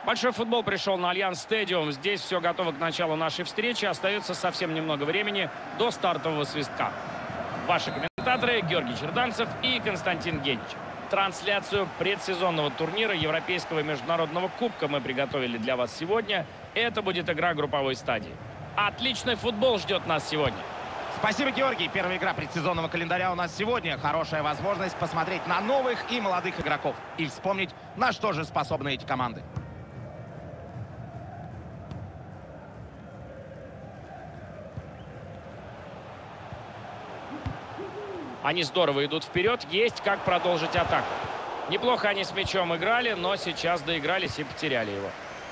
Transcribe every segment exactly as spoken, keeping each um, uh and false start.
Большой футбол пришел на Альянс Стадиум. Здесь все готово к началу нашей встречи. Остается совсем немного времени до стартового свистка. Ваши комментаторы Георгий Черданцев и Константин Генич. Трансляцию предсезонного турнира Европейского международного кубка мы приготовили для вас сегодня. Это будет игра групповой стадии. Отличный футбол ждет нас сегодня. Спасибо, Георгий. Первая игра предсезонного календаря у нас сегодня. Хорошая возможность посмотреть на новых и молодых игроков и вспомнить, на что же способны эти команды. Они здорово идут вперед. Есть как продолжить атаку. Неплохо они с мячом играли, но сейчас доигрались и потеряли его.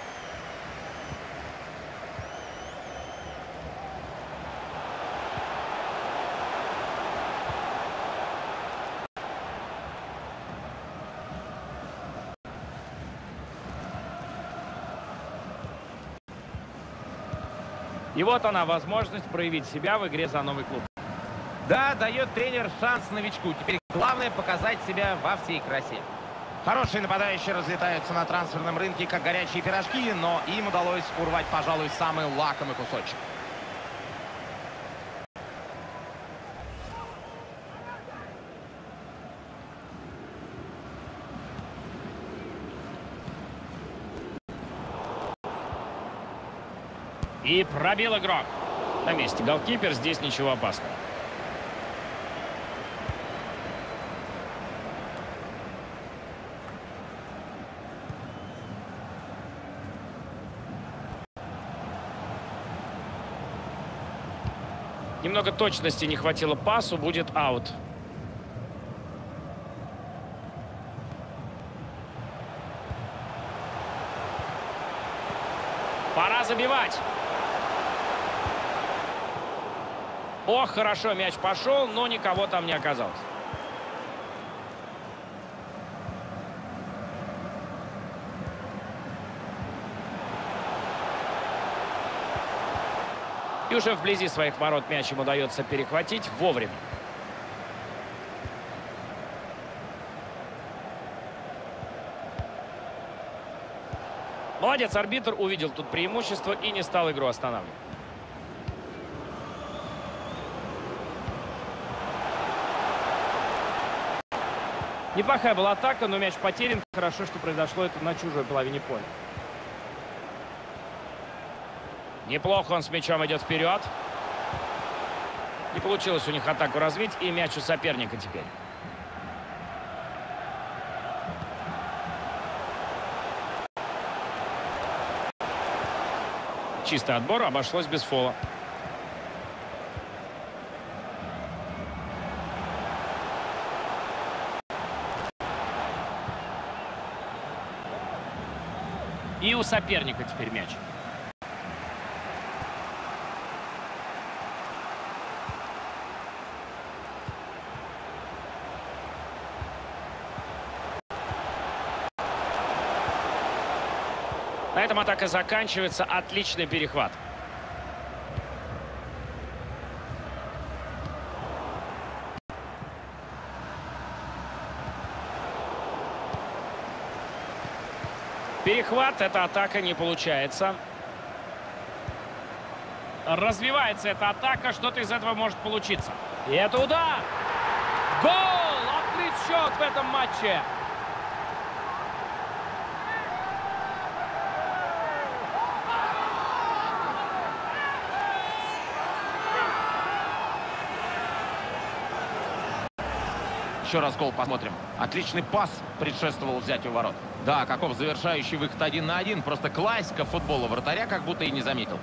И вот она, возможность проявить себя в игре за новый клуб. Да, дает тренер шанс новичку. Теперь главное показать себя во всей красе. Хорошие нападающие разлетаются на трансферном рынке, как горячие пирожки, но им удалось урвать, пожалуй, самый лакомый кусочек. И пробил игрок. На месте голкипер, здесь ничего опасного. Немного точности не хватило пасу, будет аут. Пора забивать. Ох, хорошо, мяч пошел, но никого там не оказалось. И уже вблизи своих ворот мяч им удается перехватить вовремя. Молодец, арбитр увидел тут преимущество и не стал игру останавливать. Неплохая была атака, но мяч потерян. Хорошо, что произошло это на чужой половине поля. Неплохо он с мячом идет вперед. Не получилось у них атаку развить, и мяч у соперника теперь. Чистый отбор, обошлось без фола. И у соперника теперь мяч. На этом атака заканчивается. Отличный перехват. Перехват. Эта атака не получается. Развивается эта атака. Что-то из этого может получиться. И это удар. Гол! Открыт счет в этом матче. Еще раз гол посмотрим. Отличный пас предшествовал взятию ворот. Да, каков завершающий выход один на один. Просто классика футбола. Вратаря как будто и не заметил.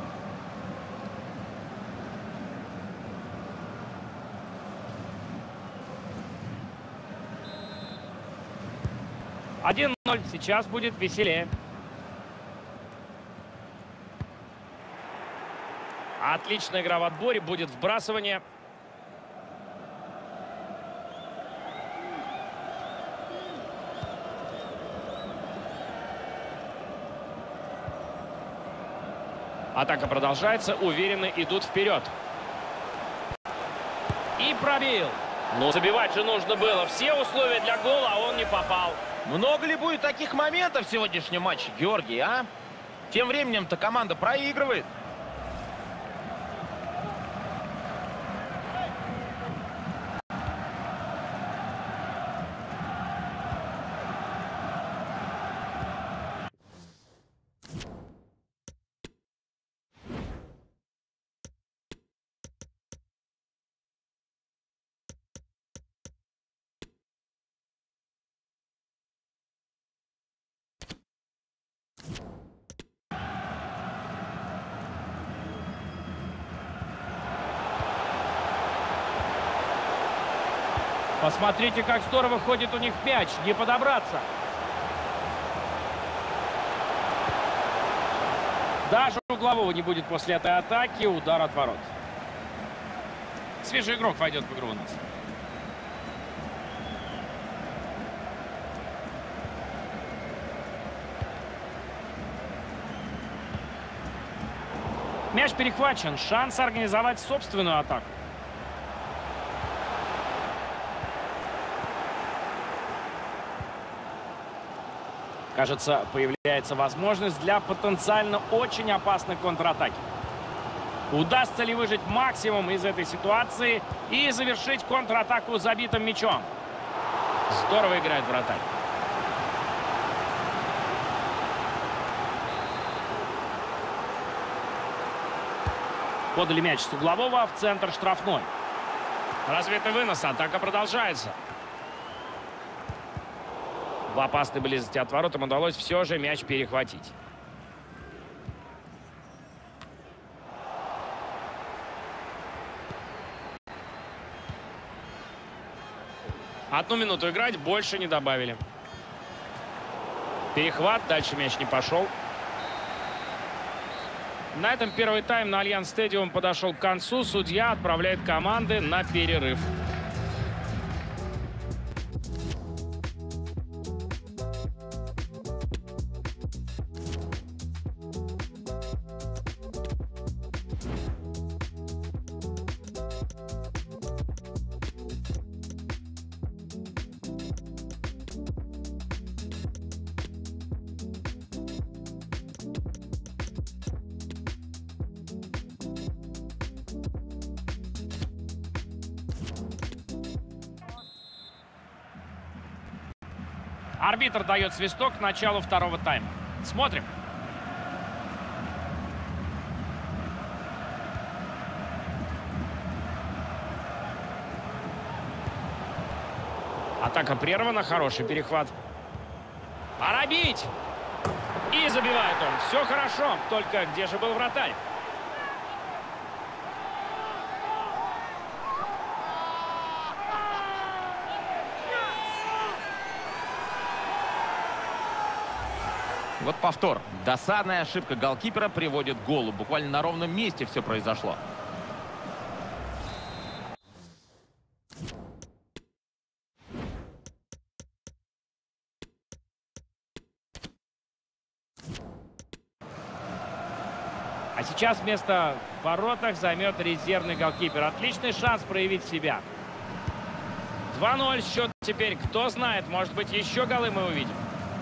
один ноль. Сейчас будет веселее. Отличная игра в отборе. Будет вбрасывание. Атака продолжается. Уверенно идут вперед. И пробил. Ну, забивать же нужно было. Все условия для гола, а он не попал. Много ли будет таких моментов в сегодняшнем матче, Георгий, а? Тем временем-то команда проигрывает. Посмотрите, как здорово ходит у них мяч. Не подобраться. Даже углового не будет после этой атаки. Удар от ворот. Свежий игрок войдет в игру у нас. Мяч перехвачен. Шанс организовать собственную атаку. Кажется, появляется возможность для потенциально очень опасной контратаки. Удастся ли выжать максимум из этой ситуации и завершить контратаку забитым мячом? Здорово играет вратарь. Подали мяч с углового в центр штрафной. Развитый вынос, атака продолжается. В опасной близости от ворот им удалось все же мяч перехватить. Одну минуту играть, больше не добавили. Перехват, дальше мяч не пошел. На этом первый тайм на Альянс Стадиум подошел к концу. Судья отправляет команды на перерыв. Арбитр дает свисток к началу второго тайма. Смотрим. Атака прервана. Хороший перехват. Пора бить! И забивает он. Все хорошо. Только где же был вратарь? Вот повтор. Досадная ошибка голкипера приводит к голу. Буквально на ровном месте все произошло. А сейчас место в воротах займет резервный голкипер. Отличный шанс проявить себя. два ноль счет теперь. Кто знает, может быть, еще голы мы увидим.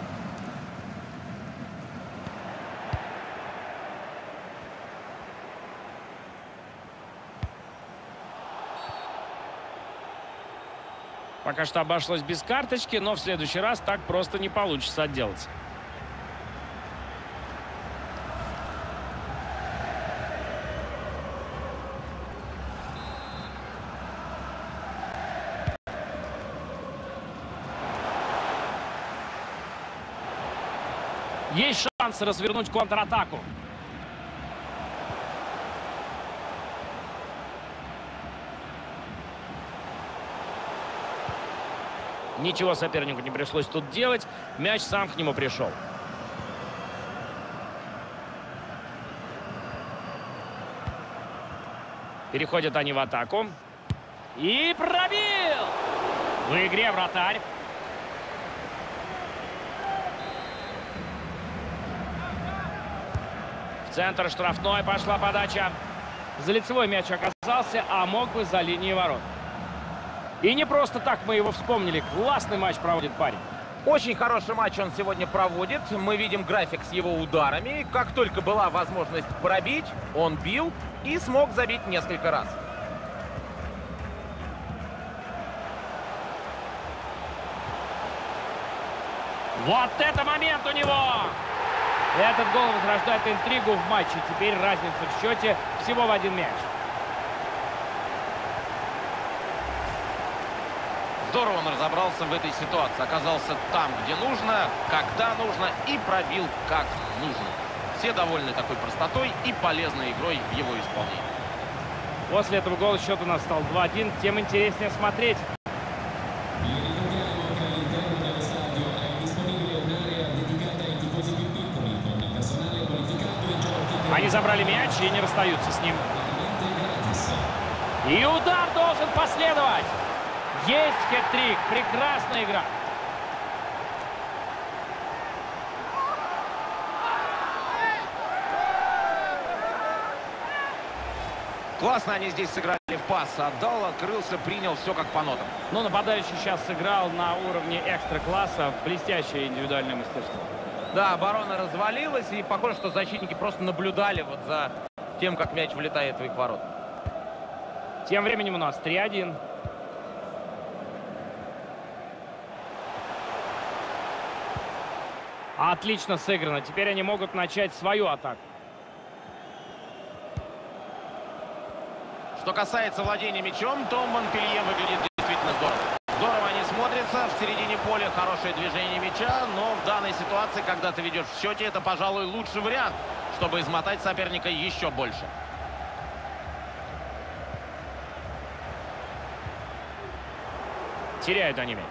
Пока что обошлось без карточки, но в следующий раз так просто не получится отделаться. Есть шанс развернуть контратаку. Ничего сопернику не пришлось тут делать. Мяч сам к нему пришел. Переходят они в атаку. И пробил! В игре вратарь. В центр штрафной пошла подача. За лицевой мяч оказался, а мог бы за линией ворот. И не просто так мы его вспомнили. Классный матч проводит парень. Очень хороший матч он сегодня проводит. Мы видим график с его ударами. Как только была возможность пробить, он бил и смог забить несколько раз. Вот это момент у него! Этот гол возрождает интригу в матче. Теперь разница в счете всего в один мяч. Здорово он разобрался в этой ситуации. Оказался там, где нужно, когда нужно и пробил как нужно. Все довольны такой простотой и полезной игрой в его исполнении. После этого гола счет у нас стал два-один. Тем интереснее смотреть. Они забрали мяч и не расстаются с ним. И удар должен последовать. Есть хет-трик. Прекрасная игра. Классно они здесь сыграли в пас. Отдал, открылся, принял все как по нотам. Но нападающий сейчас сыграл на уровне экстра-класса. Блестящее индивидуальное мастерство. Да, оборона развалилась, и похоже, что защитники просто наблюдали вот за тем, как мяч вылетает в их ворот. Тем временем у нас три-один. Отлично сыграно. Теперь они могут начать свою атаку. Что касается владения мячом, то Монпелье выглядит действительно здорово. Здорово они смотрятся. В середине поля хорошее движение мяча, но в данной ситуации, когда ты ведешь в счете, это, пожалуй, лучший вариант, чтобы измотать соперника еще больше. Теряют они мяч.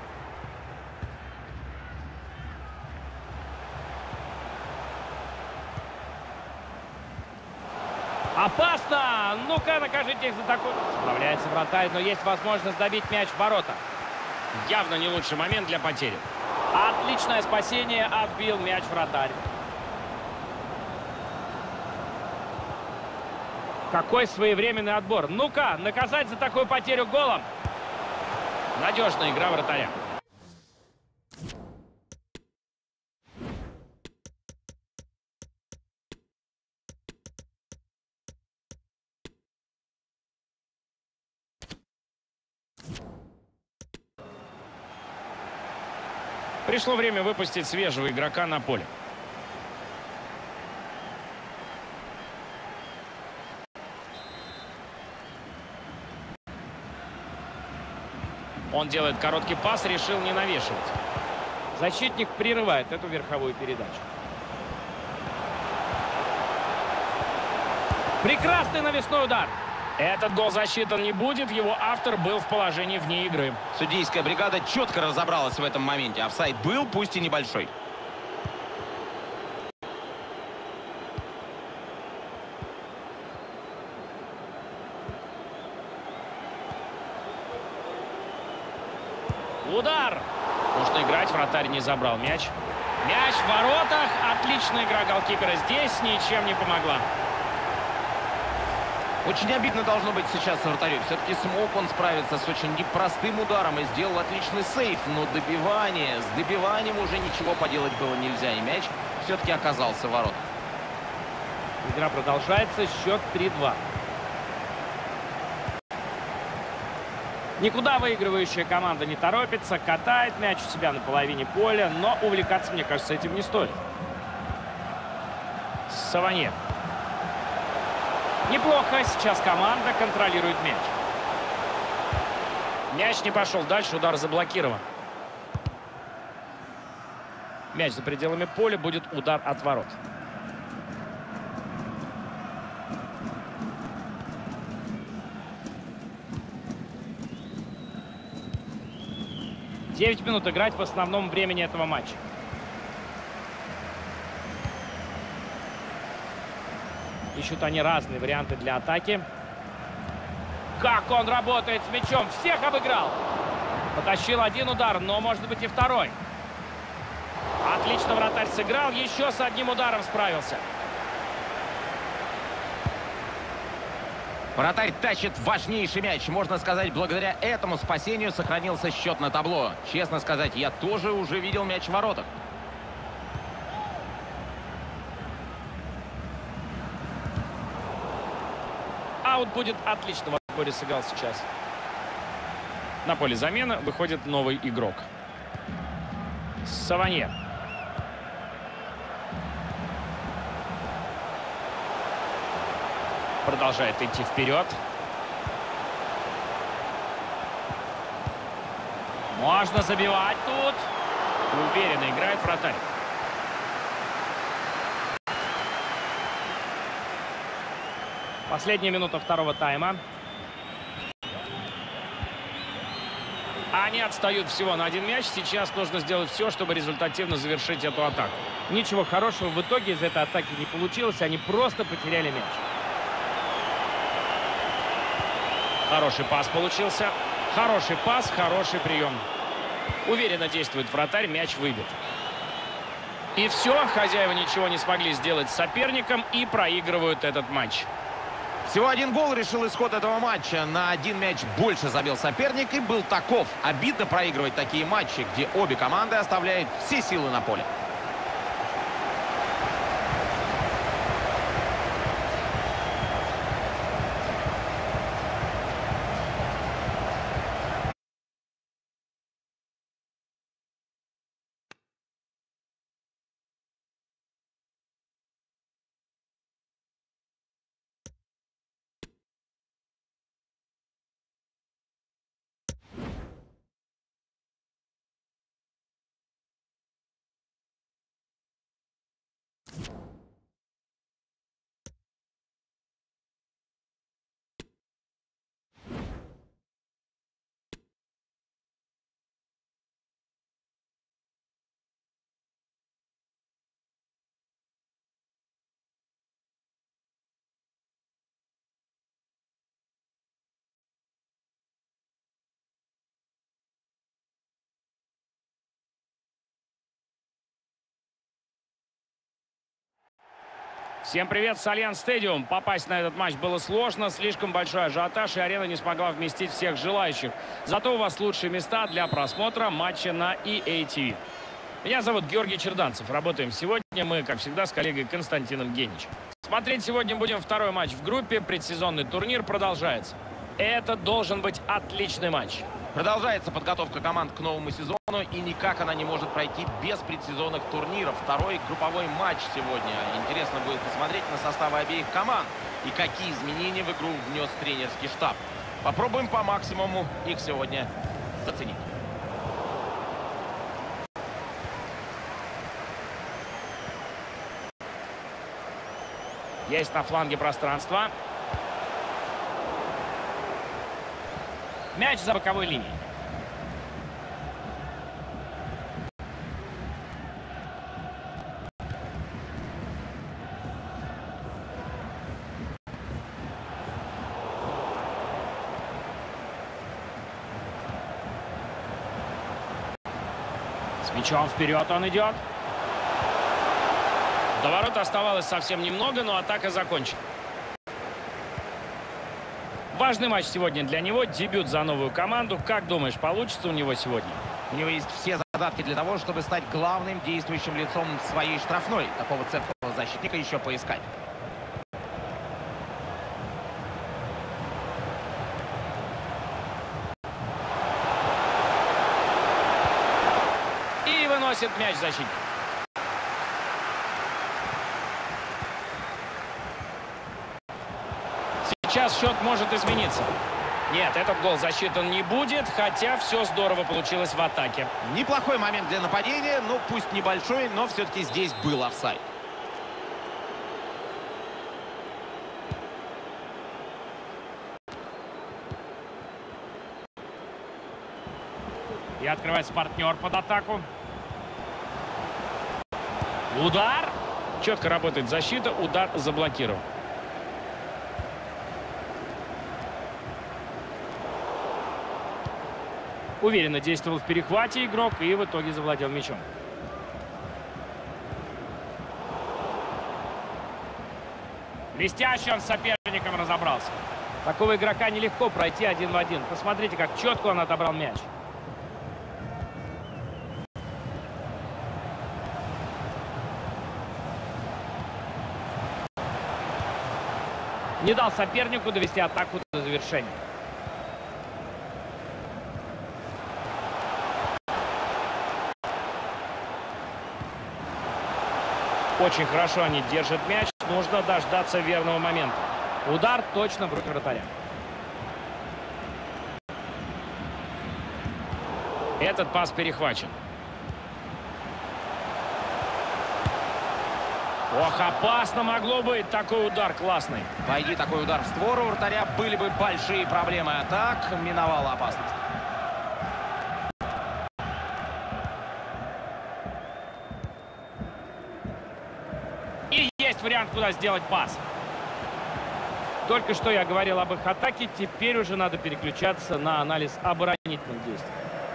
Опасно! Ну-ка, накажите их за такую... Справляется вратарь, но есть возможность добить мяч в ворота. Явно не лучший момент для потери. Отличное спасение, отбил мяч вратарь. Какой своевременный отбор. Ну-ка, наказать за такую потерю голом. Надежная игра вратаря. Пришло время выпустить свежего игрока на поле. Он делает короткий пас, решил не навешивать. Защитник прерывает эту верховую передачу. Прекрасный навесной удар. Этот гол засчитан не будет, его автор был в положении вне игры. Судейская бригада четко разобралась в этом моменте. Офсайд был, пусть и небольшой. Удар! Нужно играть, вратарь не забрал мяч. Мяч в воротах. Отличная игра голкипера здесь, ничем не помогла. Очень обидно должно быть сейчас вратарю. Все-таки смог он справиться с очень непростым ударом и сделал отличный сейф. Но добивание, с добиванием уже ничего поделать было нельзя. И мяч все-таки оказался в воротах. Игра продолжается. Счет три-два. Никуда выигрывающая команда не торопится. Катает мяч у себя на половине поля. Но увлекаться, мне кажется, этим не стоит. Саванье. Неплохо. Сейчас команда контролирует мяч. Мяч не пошел дальше. Удар заблокирован. Мяч за пределами поля. Будет удар от ворот. девять минут играть в основном времени этого матча. Ищут они разные варианты для атаки. Как он работает с мячом. Всех обыграл. Потащил один удар, но может быть и второй. Отлично вратарь сыграл. Еще с одним ударом справился. Вратарь тащит важнейший мяч. Можно сказать, благодаря этому спасению сохранился счет на табло. Честно сказать, я тоже уже видел мяч в воротах. Аут будет отлично. Борис сыграл сейчас. На поле замены выходит новый игрок. Саванье. Продолжает идти вперед. Можно забивать тут. Уверенно играет вратарь. Последняя минута второго тайма. Они отстают всего на один мяч. Сейчас нужно сделать все, чтобы результативно завершить эту атаку. Ничего хорошего в итоге из этой атаки не получилось. Они просто потеряли мяч. Хороший пас получился. Хороший пас, хороший прием. Уверенно действует вратарь, мяч выбит. И все, хозяева ничего не смогли сделать с соперником и проигрывают этот матч. Всего один гол решил исход этого матча. На один мяч больше забил соперник и был таков. Обидно проигрывать такие матчи, где обе команды оставляют все силы на поле. Всем привет с Альянс Стадиум. Попасть на этот матч было сложно. Слишком большой ажиотаж, и арена не смогла вместить всех желающих. Зато у вас лучшие места для просмотра матча на и эй ти ви. Меня зовут Георгий Черданцев. Работаем сегодня мы, как всегда, с коллегой Константином Геничем. Смотреть сегодня будем второй матч в группе. Предсезонный турнир продолжается. Это должен быть отличный матч. Продолжается подготовка команд к новому сезону, и никак она не может пройти без предсезонных турниров. Второй групповой матч сегодня. Интересно будет посмотреть на составы обеих команд и какие изменения в игру внес тренерский штаб. Попробуем по максимуму их сегодня заценить. Есть на фланге пространство. Мяч за боковой линией. С мячом вперед он идет. До ворот оставалось совсем немного, но атака закончена. Важный матч сегодня для него. Дебют за новую команду. Как думаешь, получится у него сегодня? У него есть все задатки для того, чтобы стать главным действующим лицом своей штрафной. Такого цепкого защитника еще поискать. И выносит мяч защитник. Сейчас счет может измениться. Нет, этот гол засчитан не будет, хотя все здорово получилось в атаке. Неплохой момент для нападения, ну пусть небольшой, но все-таки здесь был офсайд. И открывается партнер под атаку. Удар. Четко работает защита, удар заблокирован. Уверенно действовал в перехвате игрок и в итоге завладел мячом. Блестяще он с соперником разобрался. Такого игрока нелегко пройти один в один. Посмотрите, как четко он отобрал мяч. Не дал сопернику довести атаку до завершения. Очень хорошо они держат мяч. Нужно дождаться верного момента. Удар точно в руки вратаря. Этот пас перехвачен. Ох, опасно могло быть. Такой удар классный. Пойди такой удар в створ, у вратаря были бы большие проблемы. А так миновала опасность. И есть вариант, куда сделать пас. Только что я говорил об их атаке. Теперь уже надо переключаться на анализ оборонительных действий.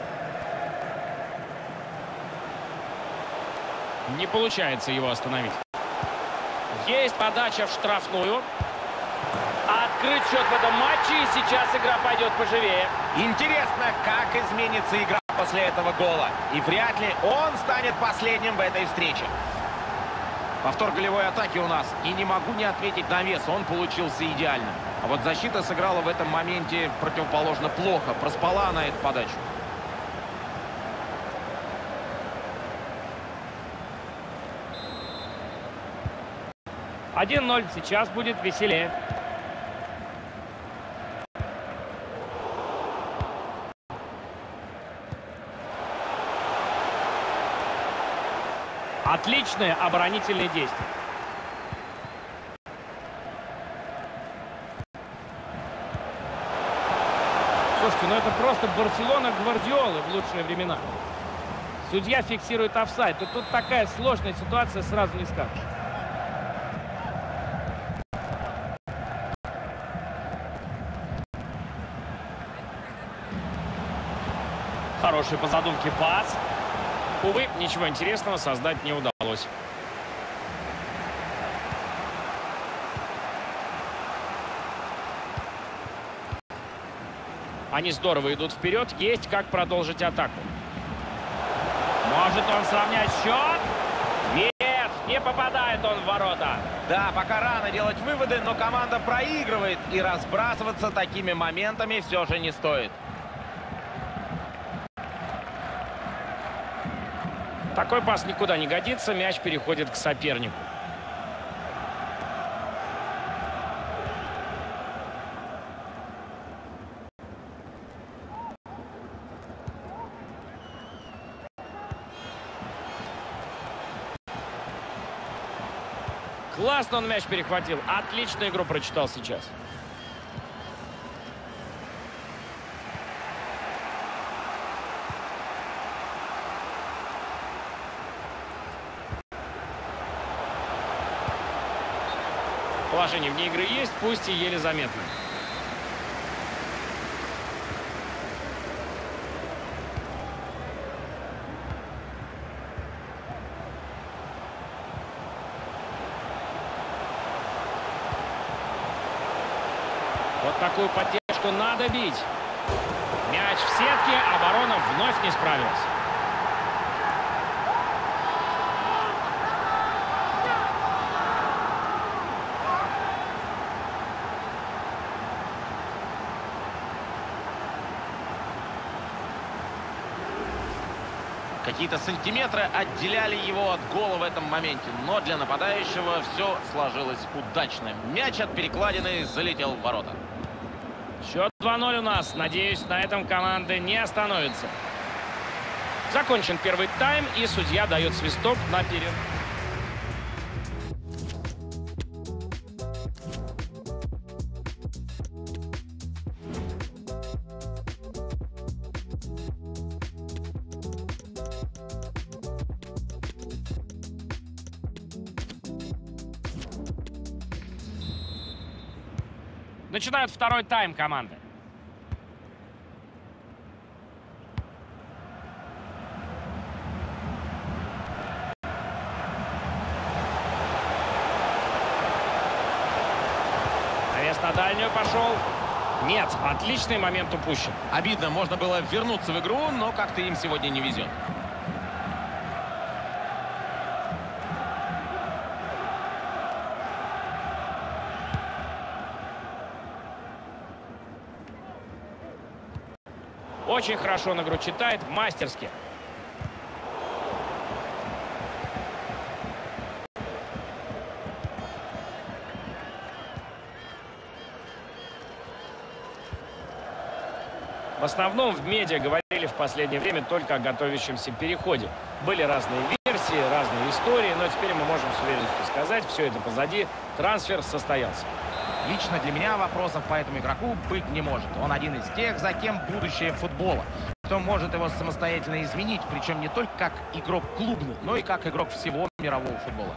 Не получается его остановить. Есть подача в штрафную. Открыт счет в этом матче, и сейчас игра пойдет поживее. Интересно, как изменится игра после этого гола. И вряд ли он станет последним в этой встрече. Повтор голевой атаки у нас. И не могу не отметить навес. Он получился идеальным. А вот защита сыграла в этом моменте противоположно плохо. Проспала она эту подачу. один ноль. Сейчас будет веселее. Отличные оборонительные действия. Слушайте, ну это просто Барселона Гвардиолы в лучшие времена. Судья фиксирует офсайд. И тут такая сложная ситуация, сразу не скажешь. Хороший по задумке пас. Увы, ничего интересного создать не удалось. Они здорово идут вперед. Есть как продолжить атаку. Может он сравнять счет? Нет, не попадает он в ворота. Да, пока рано делать выводы, но команда проигрывает. И разбрасываться такими моментами все же не стоит. Такой пас никуда не годится. Мяч переходит к сопернику. Классно он мяч перехватил. Отлично игру прочитал сейчас. Положение вне игры есть, пусть и еле заметно. Вот такую поддержку надо бить. Мяч в сетке, оборона вновь не справилась. Какие-то сантиметры отделяли его от гола в этом моменте. Но для нападающего все сложилось удачно. Мяч от перекладины залетел в ворота. Счет два ноль у нас. Надеюсь, на этом команды не остановятся. Закончен первый тайм, и судья дает свисток на перерыв. Начинают второй тайм команды. Навес на дальнюю, пошел. Нет, отличный момент упущен. Обидно, можно было вернуться в игру, но как-то им сегодня не везет. Очень хорошо он игру читает, мастерски. В основном в медиа говорили в последнее время только о готовящемся переходе. Были разные версии, разные истории, но теперь мы можем с уверенностью сказать, все это позади, трансфер состоялся. Лично для меня вопросов по этому игроку быть не может. Он один из тех, за кем будущее футбола. Кто может его самостоятельно изменить, причем не только как игрок клубный, но и как игрок всего мирового футбола.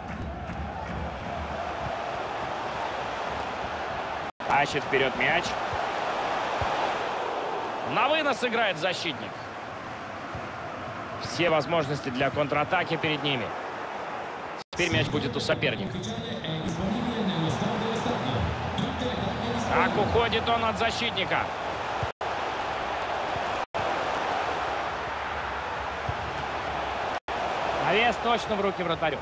Тащит вперед мяч. На вынос играет защитник. Все возможности для контратаки перед ними. Теперь мяч будет у соперника. Так уходит он от защитника. Навес точно в руки вратарю.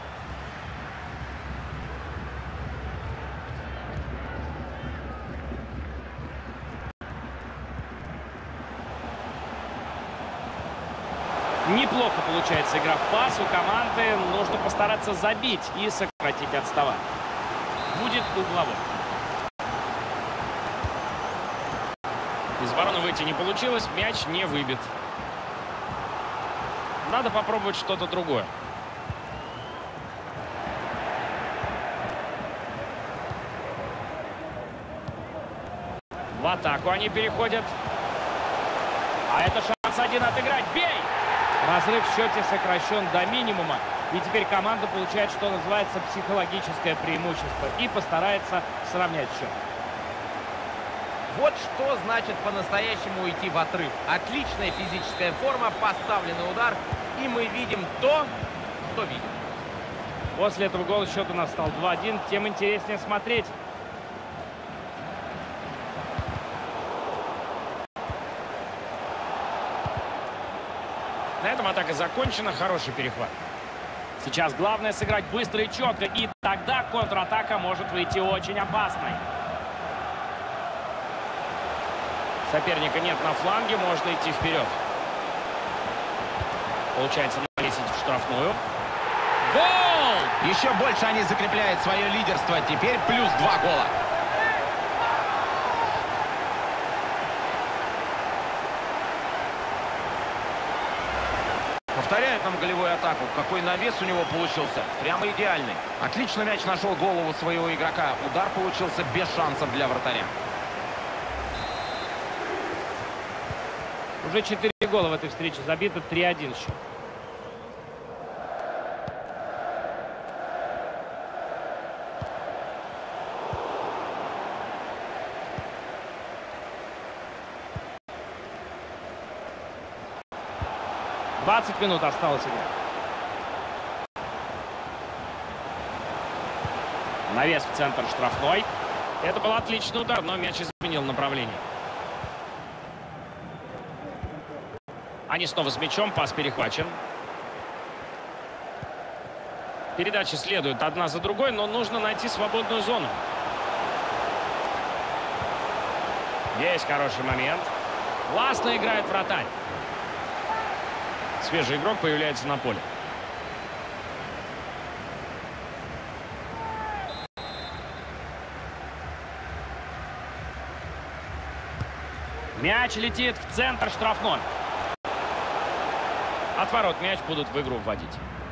Неплохо получается игра в пас. У команды нужно постараться забить и сократить отставание. Будет угловой. Из обороны выйти не получилось, мяч не выбит. Надо попробовать что-то другое. В атаку они переходят. А это шанс один отыграть. Бей! Разрыв в счете сокращен до минимума. И теперь команда получает, что называется, психологическое преимущество. И постарается сравнять счет. Вот что значит по-настоящему уйти в отрыв. Отличная физическая форма, поставленный удар. И мы видим то, что видим. После этого гола счет у нас стал два-один. Тем интереснее смотреть. На этом атака закончена. Хороший перехват. Сейчас главное сыграть быстро и четко. И тогда контратака может выйти очень опасной. Соперника нет на фланге, можно идти вперед. Получается навесить в штрафную. Гол! Еще больше они закрепляют свое лидерство. Теперь плюс два гола. Повторяют нам голевую атаку. Какой навес у него получился. Прямо идеальный. Отлично мяч нашел голову своего игрока. Удар получился без шансов для вратаря. Уже четыре гола в этой встрече забито, три-один счет. двадцать минут осталось играть. Навес в центр штрафной. Это был отличный удар, но мяч изменил направление. Они снова с мячом, пас перехвачен. Передачи следуют одна за другой, но нужно найти свободную зону. Есть хороший момент. Классно играет вратарь. Свежий игрок появляется на поле. Мяч летит в центр штрафной. От ворот мяч будут в игру вводить.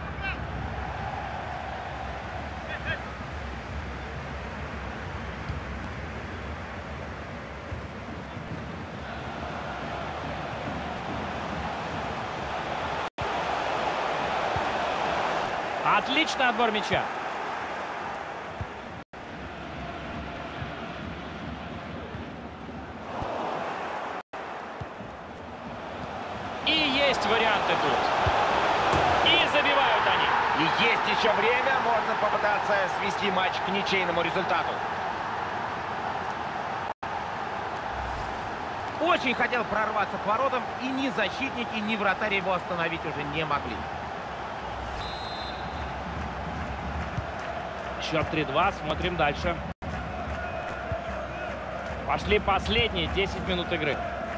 Отличный отбор мяча. И есть варианты тут. И забивают они. И есть еще время. Можно попытаться свести матч к ничейному результату. очень хотел прорваться к воротам, и ни защитники, ни вратарь его остановить уже не могли. Счет три-два. Смотрим дальше. Пошли последние десять минут игры.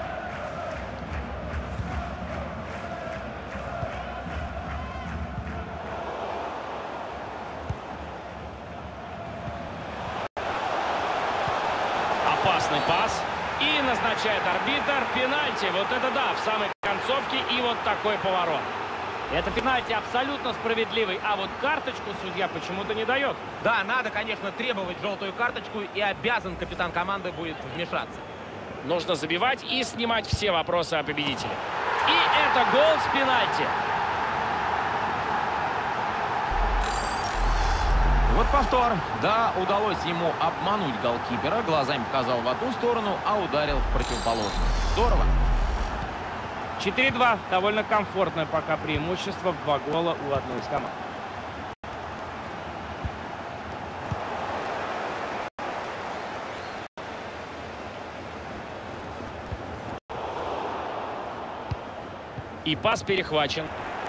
Опасный пас. И назначает арбитр пенальти. Вот это да, в самой концовке. И вот такой поворот. Это пенальти абсолютно справедливый. А вот карточку судья почему-то не дает. Да, надо, конечно, требовать желтую карточку, и обязан капитан команды будет вмешаться. Нужно забивать и снимать все вопросы о победителе. И это гол с пенальти. Вот повтор. Да, удалось ему обмануть голкипера. Глазами показал в одну сторону, а ударил в противоположную. Здорово. четыре-два. Довольно комфортное пока преимущество в два гола у одной из команд. И пас перехвачен.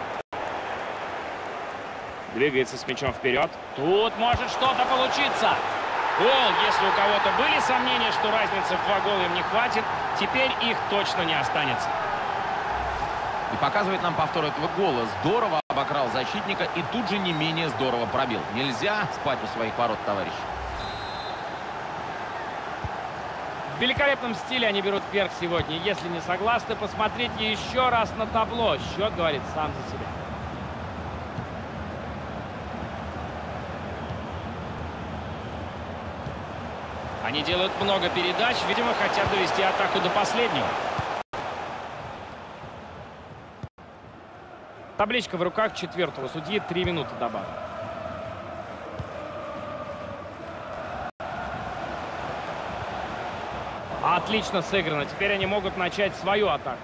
Двигается с мячом вперед. Тут может что-то получиться. Гол, если у кого-то были сомнения, что разницы в два гола им не хватит, теперь их точно не останется. И показывает нам повтор этого гола. Здорово обокрал защитника и тут же не менее здорово пробил. Нельзя спать у своих ворот, товарищи. В великолепном стиле они берут вверх сегодня. Если не согласны, посмотрите еще раз на табло. Счет говорит сам за себя. Они делают много передач, видимо, хотят довести атаку до последнего. Табличка в руках четвертого судьи. Три минуты добавок. Отлично сыграно. Теперь они могут начать свою атаку.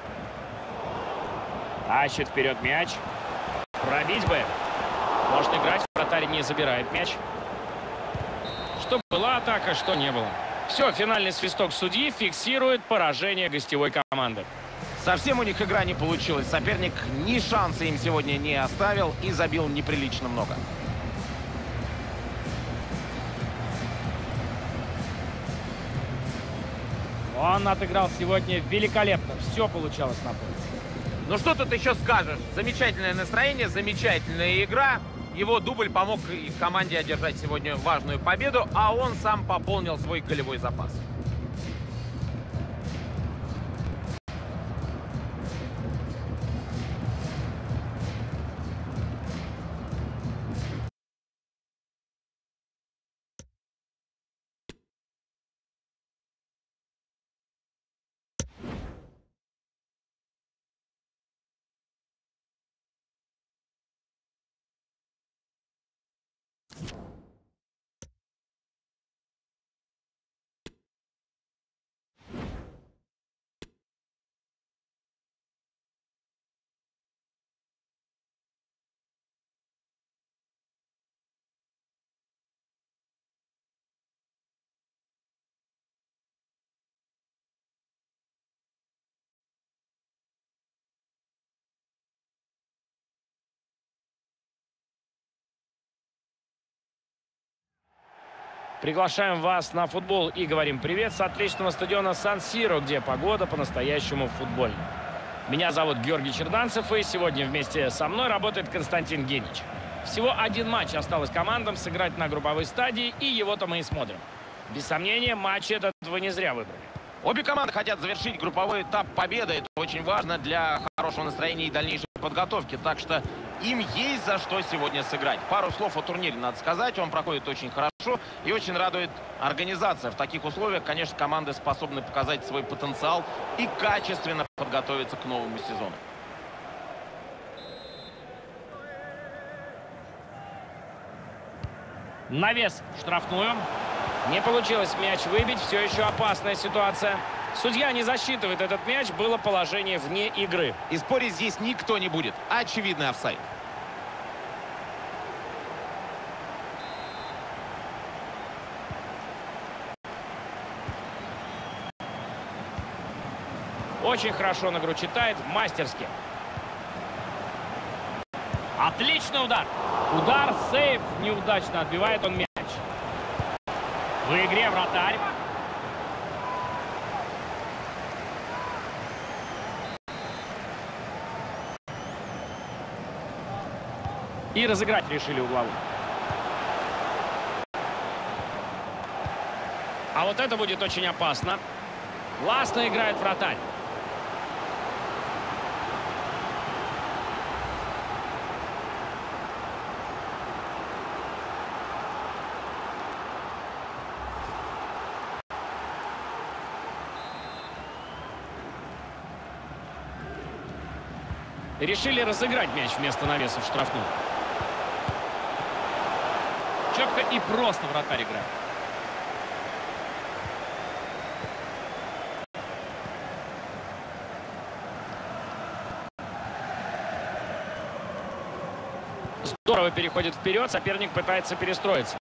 Тащит вперед мяч. Пробить бы. Можно играть, вратарь не забирает мяч. Что была атака, что не было. Все, финальный свисток судьи фиксирует поражение гостевой команды. Совсем у них игра не получилась. Соперник ни шанса им сегодня не оставил и забил неприлично много. Он отыграл сегодня великолепно. Все получалось на поле. Ну что тут еще скажешь? Замечательное настроение, замечательная игра. Его дубль помог и команде одержать сегодня важную победу, а он сам пополнил свой голевой запас. Приглашаем вас на футбол и говорим привет с отличного стадиона Сан-Сиро, где погода по-настоящему футбольная. Меня зовут Георгий Черданцев, и сегодня вместе со мной работает Константин Генич. Всего один матч осталось командам сыграть на групповой стадии, и его-то мы и смотрим. Без сомнения, матч этот вы не зря выбрали. Обе команды хотят завершить групповой этап победы. Это очень важно для хорошего настроения и дальнейшей подготовки. Так что им есть за что сегодня сыграть. Пару слов о турнире надо сказать. Он проходит очень хорошо и очень радует организация. В таких условиях, конечно, команды способны показать свой потенциал и качественно подготовиться к новому сезону. Навес в штрафную. Не получилось мяч выбить, все еще опасная ситуация. Судья не засчитывает этот мяч, было положение вне игры. И спорить здесь никто не будет. Очевидный офсайд. Очень хорошо на игру читает, мастерски. Отличный удар. Удар, сейв, неудачно отбивает он мяч. В игре вратарь. И разыграть решили угловую. А вот это будет очень опасно. Классно играет вратарь. Решили разыграть мяч вместо навеса в штрафную. Четко и просто вратарь играет. Здорово переходит вперед, соперник пытается перестроиться.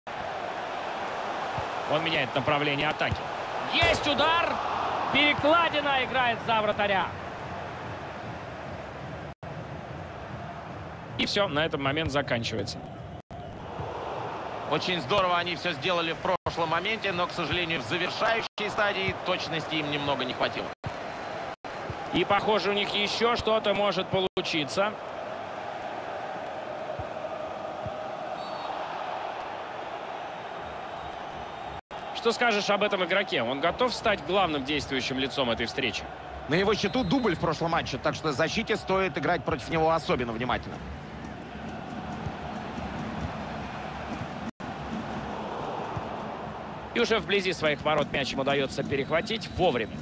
Он меняет направление атаки. Есть удар! Перекладина играет за вратаря. И все, на этом момент заканчивается. Очень здорово они все сделали в прошлом моменте, но, к сожалению, в завершающей стадии точности им немного не хватило. И, похоже, у них еще что-то может получиться. Что скажешь об этом игроке? Он готов стать главным действующим лицом этой встречи? На его счету дубль в прошлом матче, так что защите стоит играть против него особенно внимательно. И уже вблизи своих ворот мяч ему удается перехватить вовремя.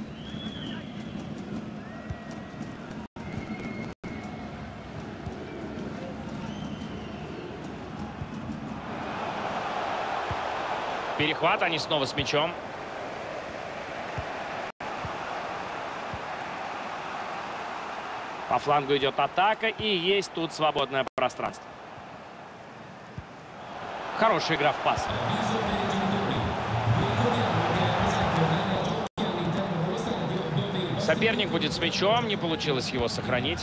Перехват, они снова с мячом. По флангу идет атака, и есть тут свободное пространство. Хорошая игра в пас. Соперник будет с мячом, не получилось его сохранить.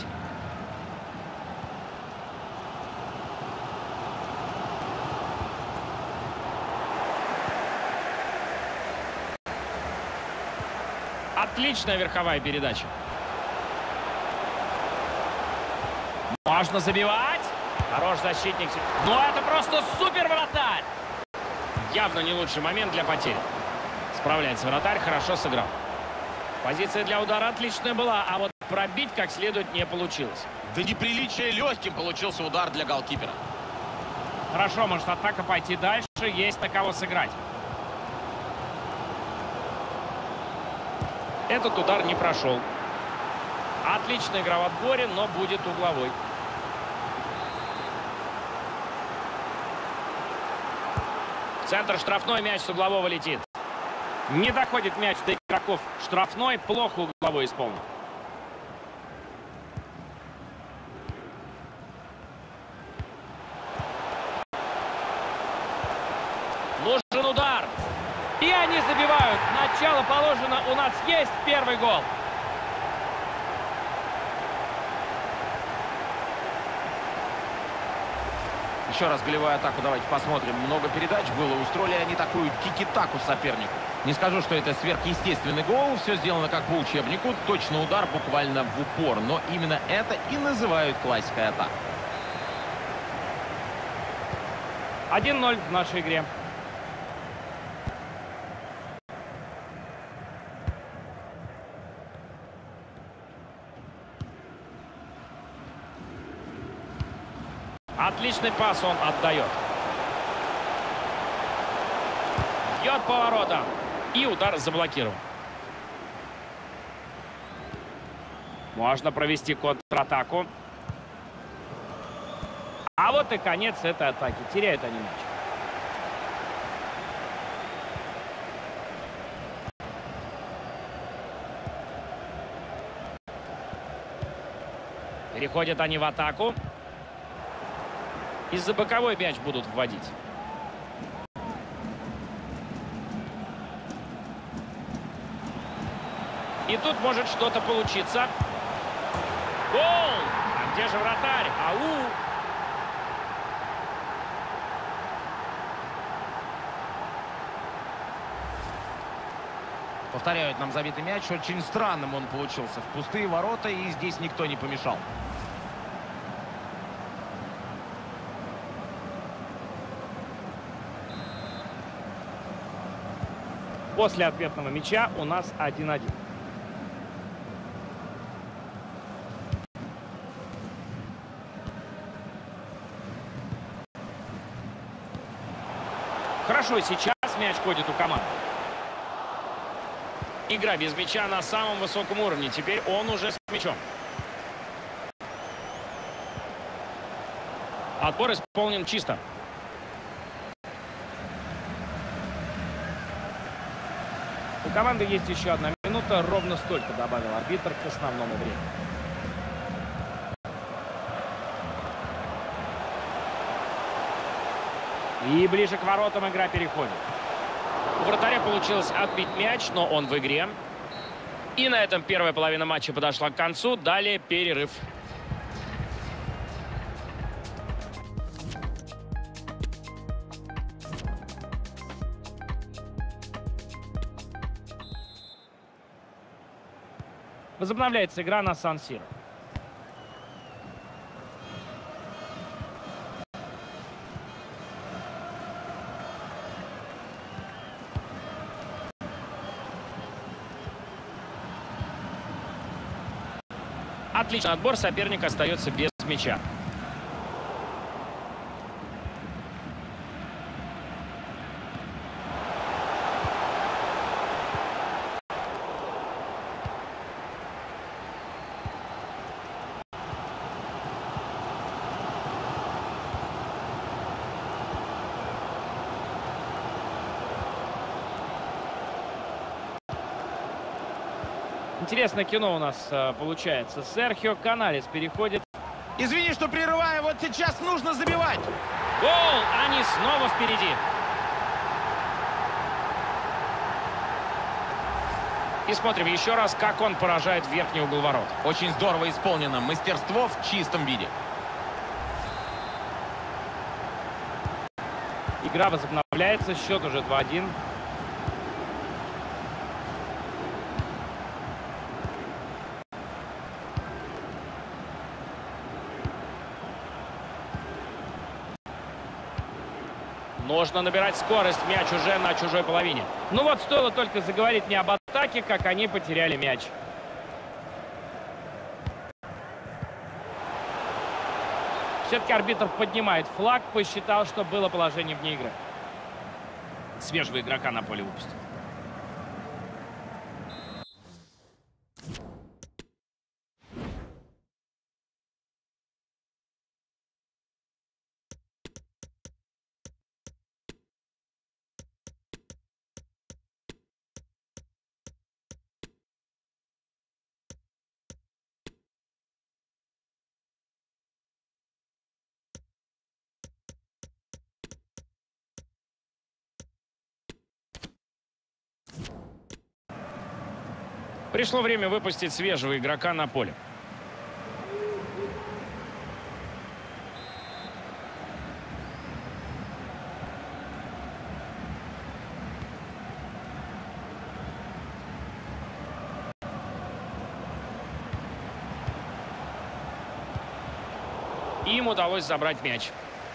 Отличная верховая передача. Можно забивать. Хорош защитник. Но это просто супер вратарь. Явно не лучший момент для потери. Справляется вратарь, хорошо сыграл. Позиция для удара отличная была, а вот пробить как следует не получилось. Да неприличие легким получился удар для голкипера. Хорошо, может атака пойти дальше. Есть на кого сыграть. Этот удар не прошел. Отличная игра в отборе, но будет угловой. В центр штрафной, мяч с углового летит. Не доходит мяч до игроков штрафной. Плохо угловой исполнен. Нужен удар. И они забивают. Начало положено. У нас есть первый гол. Еще раз голевую атаку давайте посмотрим. Много передач было. Устроили они такую тики-таку сопернику. Не скажу, что это сверхъестественный гол. Все сделано как по учебнику. Точно удар буквально в упор. Но именно это и называют классикой атак. один ноль в нашей игре. Отличный пас он отдает. Бьет поворотом. И удар заблокирован. Можно провести контратаку. А вот и конец этой атаки. Теряют они мяч. Переходят они в атаку. Из-за боковой мяч будут вводить. И тут может что-то получиться. Гол! А где же вратарь? Ау! Повторяют нам забитый мяч. Очень странным он получился. В пустые ворота, и здесь никто не помешал. После ответного мяча у нас один-один. Хорошо, сейчас мяч ходит у команды. Игра без мяча на самом высоком уровне. Теперь он уже с мячом. Отбор исполнен чисто. У команды есть еще одна минута. Ровно столько добавил арбитр к основному времени. И ближе к воротам игра переходит. У вратаря получилось отбить мяч, но он в игре. И на этом первая половина матча подошла к концу. Далее перерыв. Возобновляется игра на Сан-Сиро. Отличный отбор. Соперник остается без мяча. Интересное кино у нас э, получается. Серхио Каналес переходит. Извини, что прерываю. Вот сейчас нужно забивать. Гол! Они снова впереди. И смотрим еще раз, как он поражает верхний угол ворот. Очень здорово исполнено. Мастерство в чистом виде. Игра возобновляется. Счет уже два-один. Нужно набирать скорость. Мяч уже на чужой половине. Ну вот, стоило только заговорить не об атаке, как они потеряли мяч. Все-таки арбитр поднимает флаг, посчитал, что было положение вне игры. Свежего игрока на поле выпустил. Пришло время выпустить свежего игрока на поле. Им удалось забрать мяч.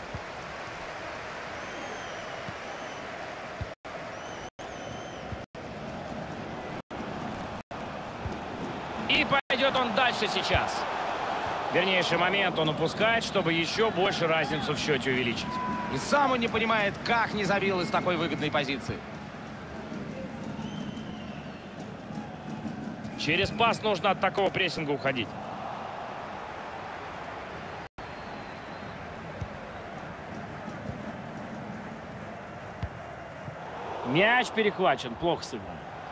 И пойдет он дальше сейчас. Вернейший момент он упускает, чтобы еще больше разницу в счете увеличить. И сам он не понимает, как не забил из такой выгодной позиции. Через пас нужно от такого прессинга уходить. Мяч перехвачен. Плохо сыгран.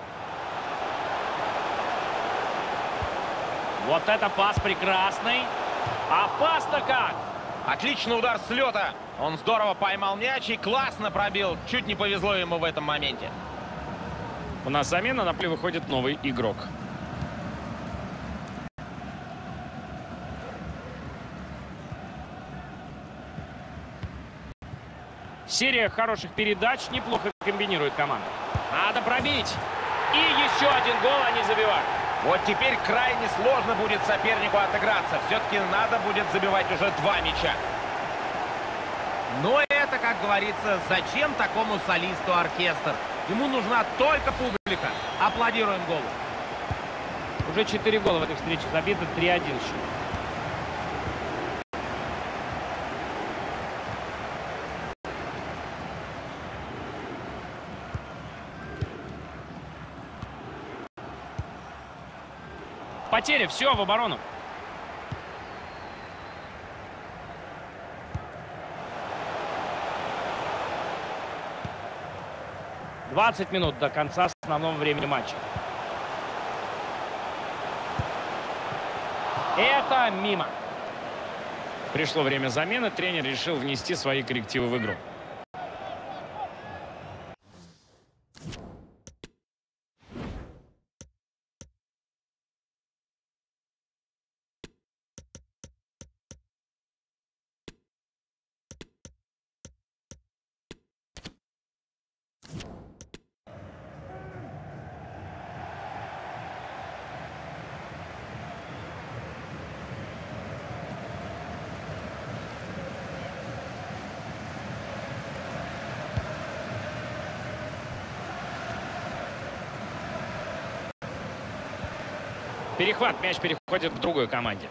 Вот это пас прекрасный. А пас-то как? Отличный удар с лета. Он здорово поймал мяч и классно пробил. Чуть не повезло ему в этом моменте. У нас замена, на поле выходит новый игрок. Серия хороших передач, неплохо комбинирует команда. Надо пробить. И еще один гол они забивают. Вот теперь крайне сложно будет сопернику отыграться. Все-таки надо будет забивать уже два мяча. Но это, как говорится, зачем такому солисту оркестр? Ему нужна только публика. Аплодируем голу. Уже четыре гола в этой встрече забито, три один счет. Потеря, все, в оборону. двадцать минут до конца основного времени матча. Это мимо. Пришло время замены. Тренер решил внести свои коррективы в игру. Перехват. Мяч переходит к другой команде.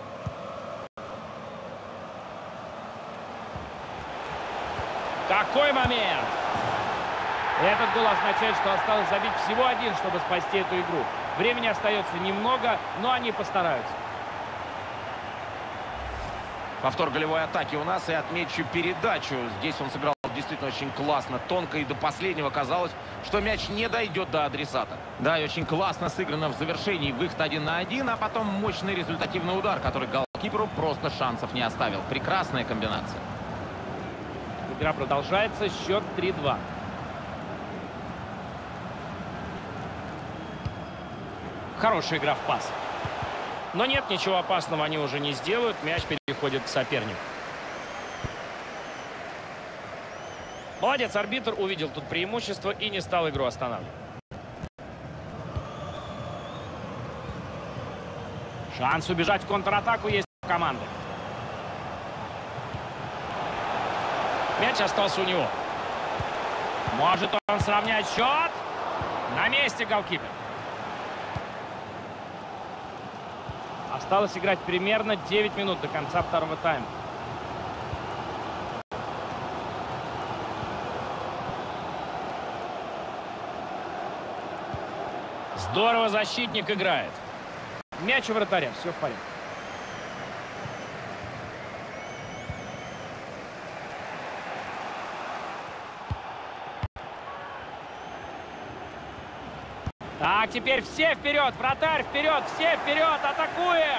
Какой момент! Этот гол означает, что осталось забить всего один, чтобы спасти эту игру. Времени остается немного, но они постараются. Повтор голевой атаки у нас, и отмечу передачу. Здесь он сыграл действительно очень классно, тонко, и до последнего казалось, что мяч не дойдет до адресата. Да, и очень классно сыграно в завершении. Выход один на один, а потом мощный результативный удар, который голкиперу просто шансов не оставил. Прекрасная комбинация. Игра продолжается, счет три два. Хорошая игра в пас. Но нет, ничего опасного они уже не сделают. Мяч переходит к сопернику. Молодец, арбитр увидел тут преимущество и не стал игру останавливать. Шанс убежать в контратаку есть у команды. Мяч остался у него. Может он сравнять счет? На месте голкипер. Осталось играть примерно девять минут до конца второго тайма. Здорово защитник играет. Мяч у вратаря, все в порядке. Так, теперь все вперед, вратарь вперед, все вперед, атакуем!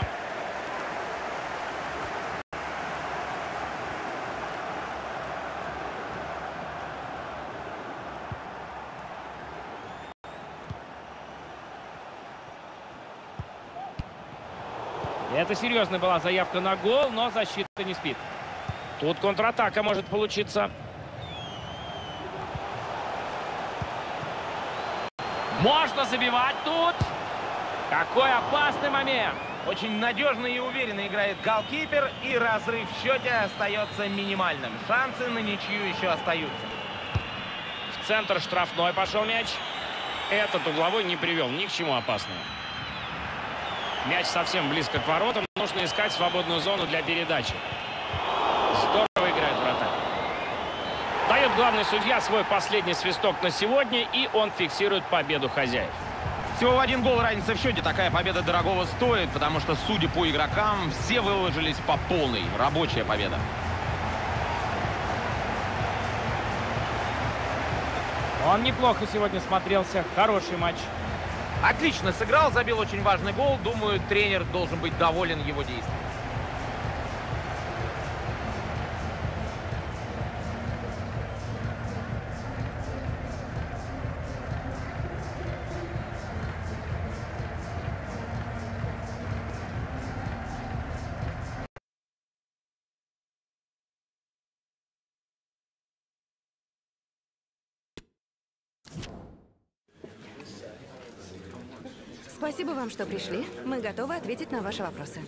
Это серьезная была заявка на гол, но защита не спит. Тут контратака может получиться. Можно забивать тут. Какой опасный момент. Очень надежно и уверенно играет голкипер, и разрыв в счете остается минимальным. Шансы на ничью еще остаются. В центр штрафной пошел мяч. Этот угловой не привел ни к чему опасному. Мяч совсем близко к воротам. Нужно искать свободную зону для передачи. Здорово играет вратарь. Дает главный судья свой последний свисток на сегодня, и он фиксирует победу хозяев. Всего в один гол разница в счете. Такая победа дорогого стоит, потому что, судя по игрокам, все выложились по полной. Рабочая победа. Он неплохо сегодня смотрелся. Хороший матч. Отлично сыграл, забил очень важный гол. Думаю, тренер должен быть доволен его действием. Спасибо вам, что пришли. Мы готовы ответить на ваши вопросы.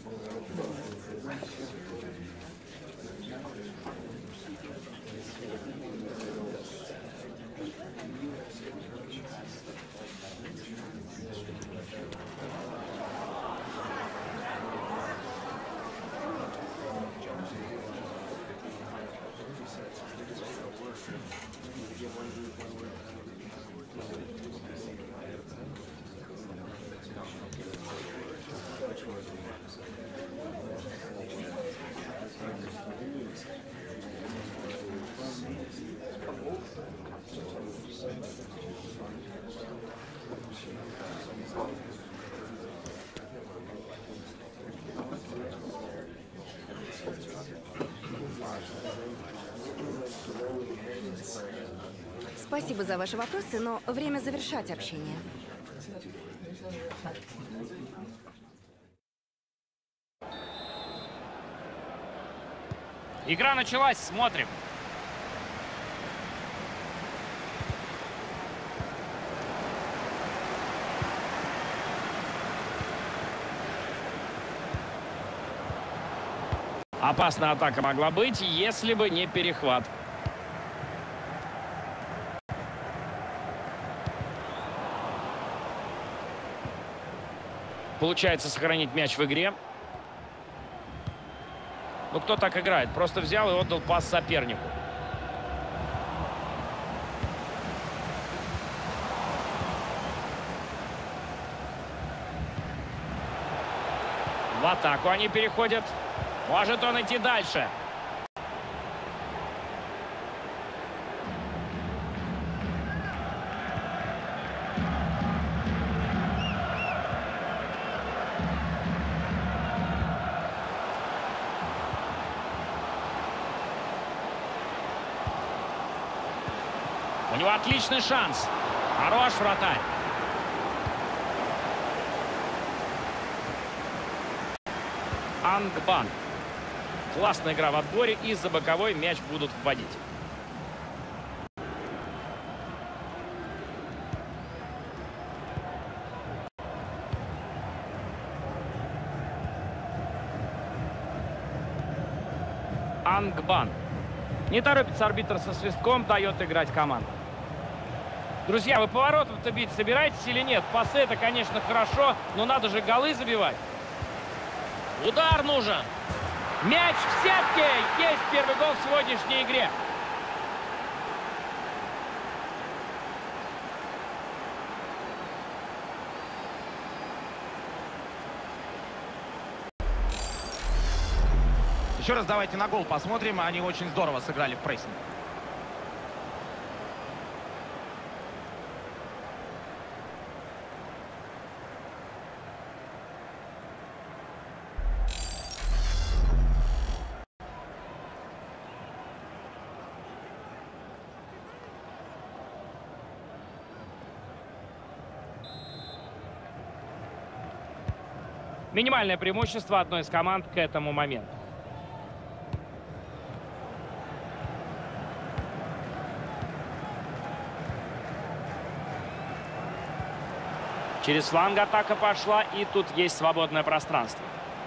Спасибо за ваши вопросы, но время завершать общение. Игра началась, смотрим. Опасная атака могла быть, если бы не перехват. Получается сохранить мяч в игре. Ну, кто так играет? Просто взял и отдал пас сопернику. В атаку они переходят. Может он идти дальше. У него отличный шанс. Хорош вратарь. Ангбан. Классная игра в отборе. Из-за боковой мяч будут вводить. Ангбан. Не торопится арбитр со свистком, дает играть команду. Друзья, вы поворотом-то бить собираетесь или нет? Пасы это, конечно, хорошо, но надо же голы забивать. Удар нужен. Мяч в сетке! Есть первый гол в сегодняшней игре. Еще раз давайте на гол посмотрим. Они очень здорово сыграли в прессинг. Минимальное преимущество одной из команд к этому моменту. Через фланг атака пошла, и тут есть свободное пространство.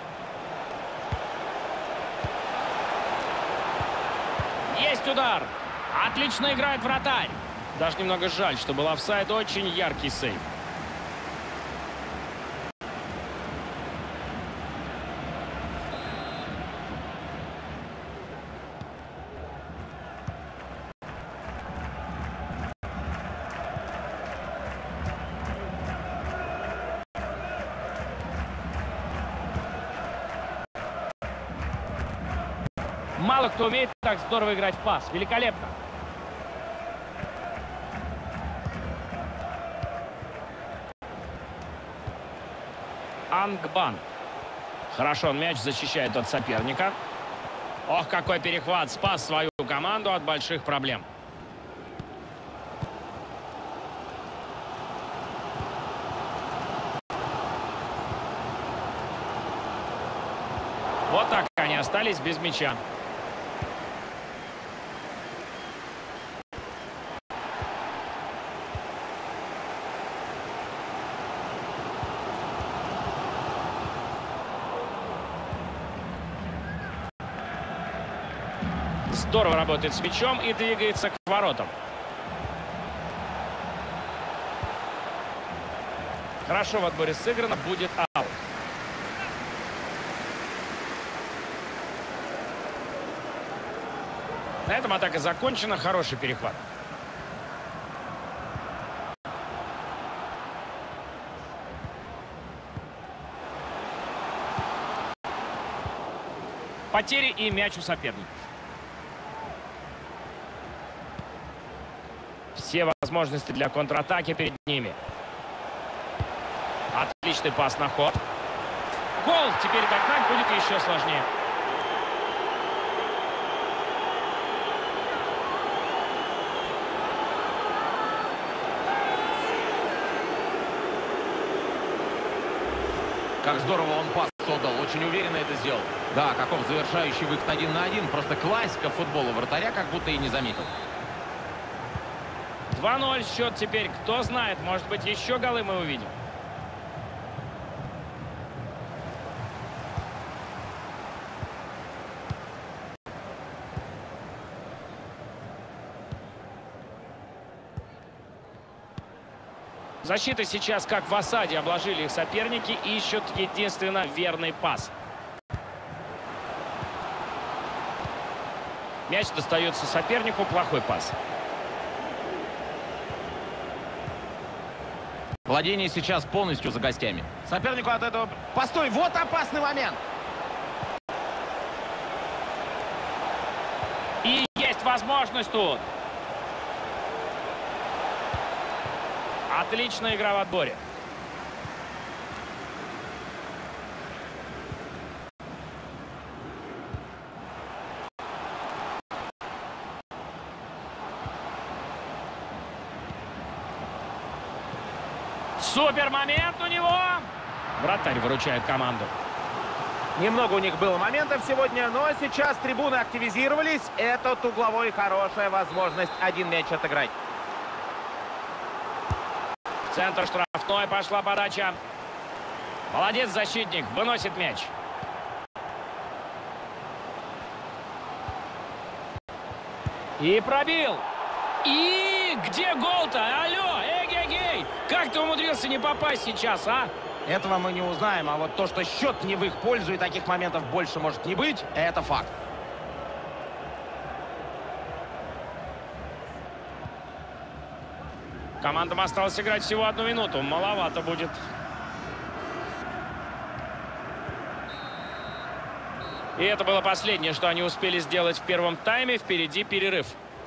Есть удар. Отлично играет вратарь. Даже немного жаль, что был офсайд. Очень яркий сейв. Мало кто умеет так здорово играть в пас. Великолепно. Ангбан. Хорошо, он мяч защищает от соперника. Ох, какой перехват. Спас свою команду от больших проблем. Вот так они остались без мяча. Здорово работает с мячом и двигается к воротам. Хорошо в отборе сыграно, будет аут. На этом атака закончена. Хороший перехват. Потери и мяч у соперника. Все возможности для контратаки перед ними. Отличный пас на ход. Гол! Теперь догнать будет еще сложнее. Как здорово он пас отдал. Очень уверенно это сделал. Да, каков завершающий выход один на один. Просто классика футбола. Вратаря как будто и не заметил. два ноль счет теперь. Кто знает, может быть, еще голы мы увидим. Защита сейчас как в осаде. Обложили их соперники. Ищут единственно верный пас. Мяч достается сопернику. Плохой пас. Владение сейчас полностью за гостями. Сопернику от этого... Постой, вот опасный момент. И есть возможность тут. Отличная игра в отборе. Супер момент у него. Вратарь выручает команду. Немного у них было моментов сегодня, но сейчас трибуны активизировались. Этот угловой хорошая возможность один мяч отыграть. В центр штрафной пошла подача. Молодец защитник, выносит мяч. И пробил. И где гол-то? Алло, эгегей! Как ты умудрился не попасть сейчас, а? Этого мы не узнаем, а вот то, что счет не в их пользу и таких моментов больше может не быть, это факт. Командам осталось играть всего одну минуту. Маловато будет. И это было последнее, что они успели сделать в первом тайме. Впереди перерыв.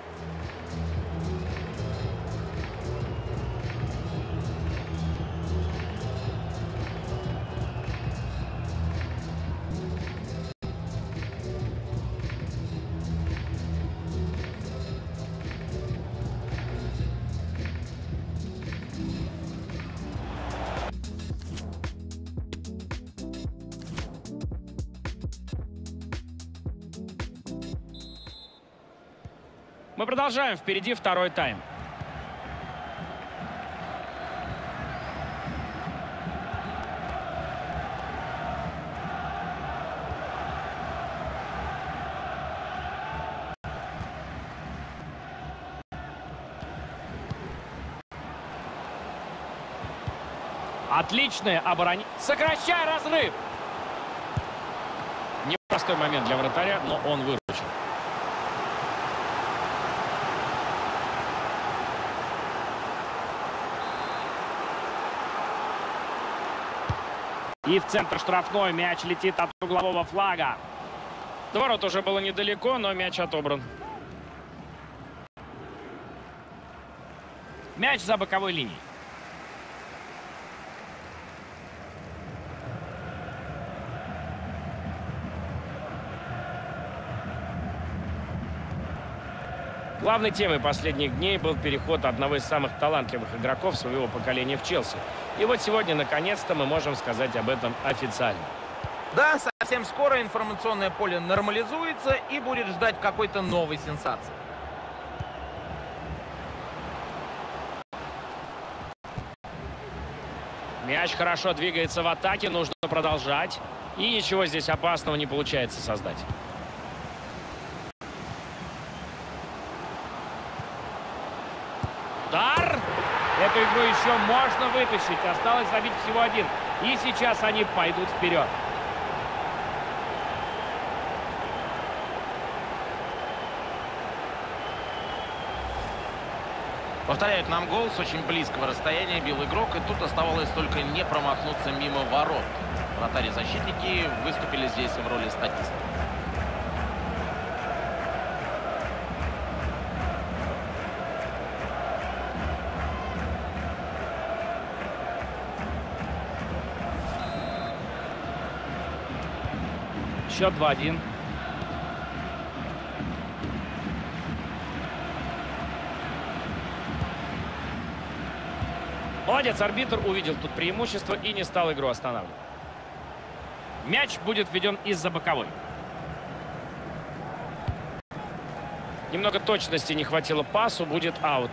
Мы продолжаем. Впереди второй тайм. Отличное оборонение. Сокращай разрыв. Непростой момент для вратаря, но он выручил. И в центр штрафной мяч летит от углового флага. До ворот уже было недалеко, но мяч отобран. Мяч за боковой линией. Главной темой последних дней был переход одного из самых талантливых игроков своего поколения в Челси. И вот сегодня, наконец-то, мы можем сказать об этом официально. Да, совсем скоро информационное поле нормализуется и будет ждать какой-то новой сенсации. Мяч хорошо двигается в атаке, нужно продолжать. И ничего здесь опасного не получается создать. Эту игру еще можно вытащить. Осталось забить всего один. И сейчас они пойдут вперед. Повторяют нам гол с очень близкого расстояния бил игрок, и тут оставалось только не промахнуться мимо ворот. Вратарь и защитники выступили здесь в роли статистов. Счет два один. Молодец, арбитр увидел тут преимущество и не стал игру останавливать. Мяч будет введен из-за боковой. Немного точности не хватило пасу, будет аут.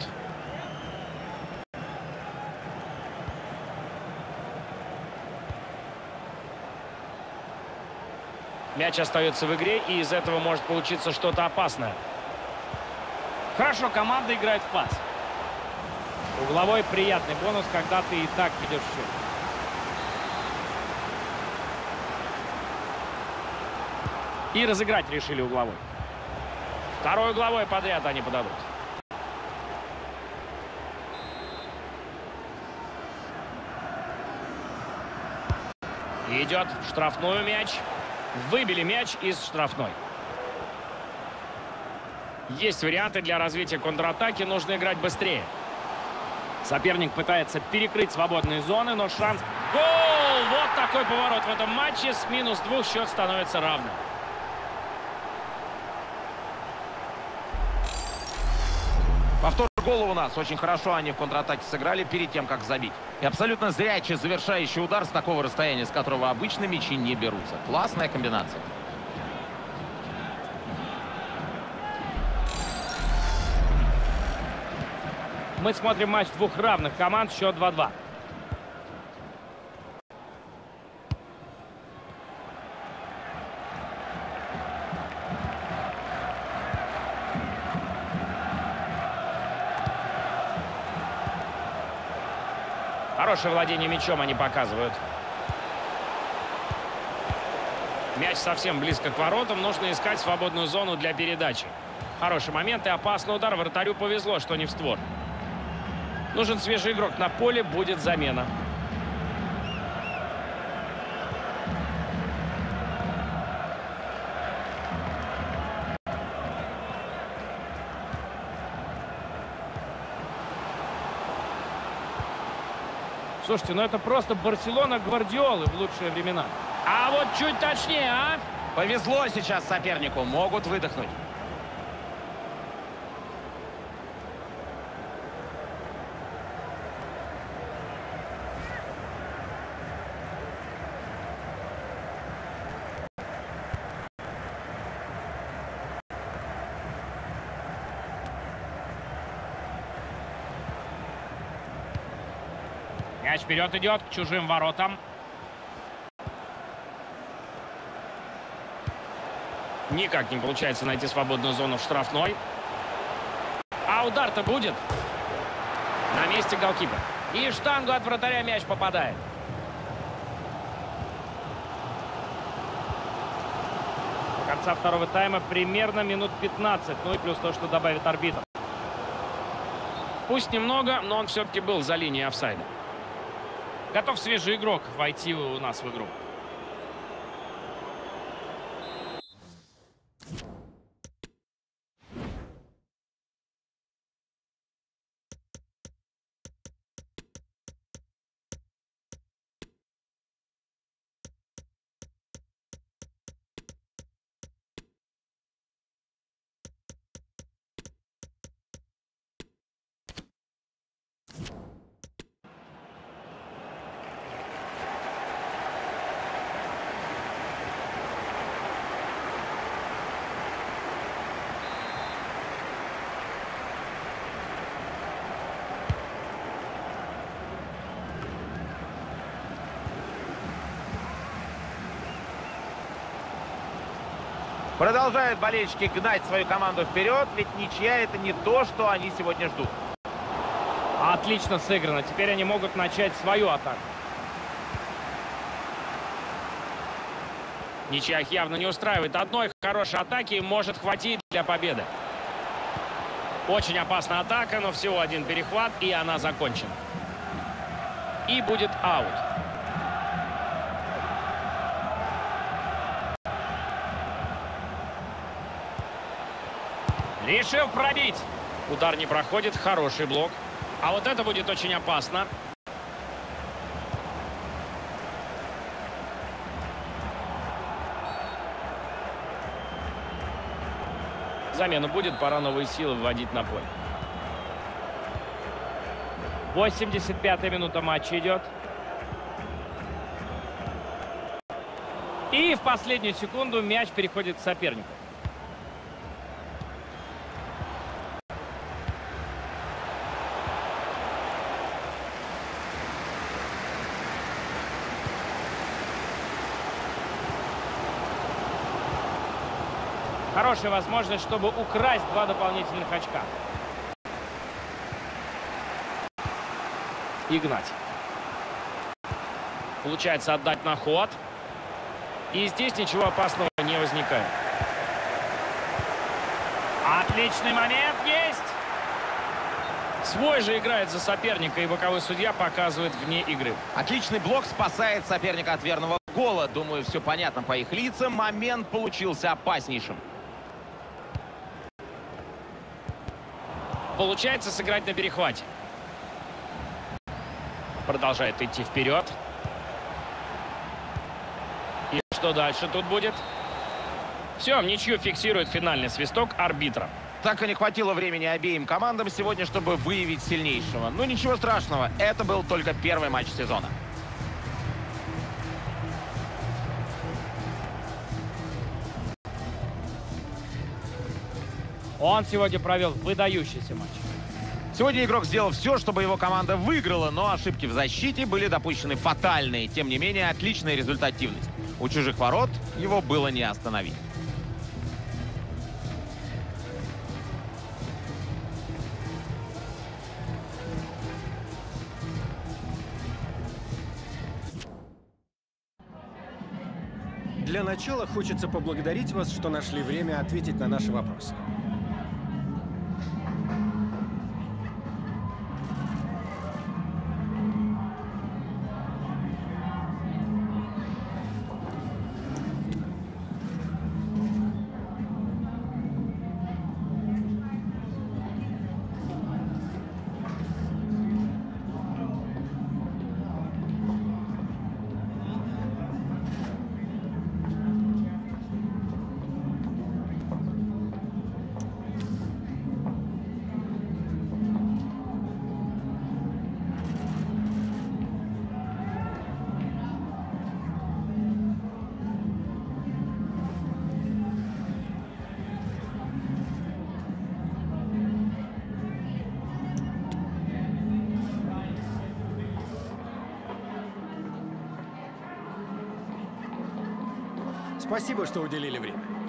Мяч остается в игре, и из этого может получиться что-то опасное. Хорошо, команда играет в пас. Угловой приятный бонус, когда ты и так ведешь счет. И разыграть решили угловой. Второй угловой подряд они подадут. Идет в штрафную мяч. Выбили мяч из штрафной. Есть варианты для развития контратаки. Нужно играть быстрее. Соперник пытается перекрыть свободные зоны, но шанс... Гол! Вот такой поворот в этом матче. С минус двух счет становится равным. Повтор гола у нас. Очень хорошо они в контратаке сыграли перед тем, как забить. И абсолютно зрячий завершающий удар с такого расстояния, с которого обычно мячи не берутся. Классная комбинация. Мы смотрим матч двух равных команд. Счет два два. Хорошее владение мячом они показывают. Мяч совсем близко к воротам. Нужно искать свободную зону для передачи. Хороший момент и опасный удар. Вратарю повезло, что не в створ. Нужен свежий игрок на поле. Будет замена. Слушайте, ну это просто Барселона Гвардиолы в лучшие времена. А вот чуть точнее, а? Повезло сейчас сопернику. Могут выдохнуть. Мяч вперед идет к чужим воротам. Никак не получается найти свободную зону в штрафной. А удар-то будет. На месте голкипер. И в штангу от вратаря мяч попадает. До конца второго тайма примерно минут пятнадцать. Ну и плюс то, что добавит арбитр. Пусть немного, но он все-таки был за линией офсайда. Готов свежий игрок войти у нас в игру. Продолжают болельщики гнать свою команду вперед, ведь ничья — это не то, что они сегодня ждут. Отлично сыграно. Теперь они могут начать свою атаку. Ничья их явно не устраивает. Одной хорошей атаки может хватить для победы. Очень опасная атака, но всего один перехват, и она закончена. И будет аут. Решил пробить. Удар не проходит, хороший блок. А вот это будет очень опасно. Замена будет, пора новые силы вводить на поле. восемьдесят пятая минута матча идет. И в последнюю секунду мяч переходит к сопернику. Хорошая возможность, чтобы украсть два дополнительных очка. Игнатьев. Получается отдать на ход. И здесь ничего опасного не возникает. Отличный момент есть. Свой же играет за соперника, и боковой судья показывает вне игры. Отличный блок спасает соперника от верного гола. Думаю, все понятно по их лицам. Момент получился опаснейшим. Получается сыграть на перехвате. Продолжает идти вперед. И что дальше тут будет? Все, в ничью фиксирует финальный свисток арбитра. Так и не хватило времени обеим командам сегодня, чтобы выявить сильнейшего. Но ничего страшного, это был только первый матч сезона. Он сегодня провел выдающийся матч. Сегодня игрок сделал все, чтобы его команда выиграла, но ошибки в защите были допущены фатальные. Тем не менее, отличная результативность. У чужих ворот его было не остановить. Для начала хочется поблагодарить вас, что нашли время ответить на наши вопросы. Спасибо, что уделили время.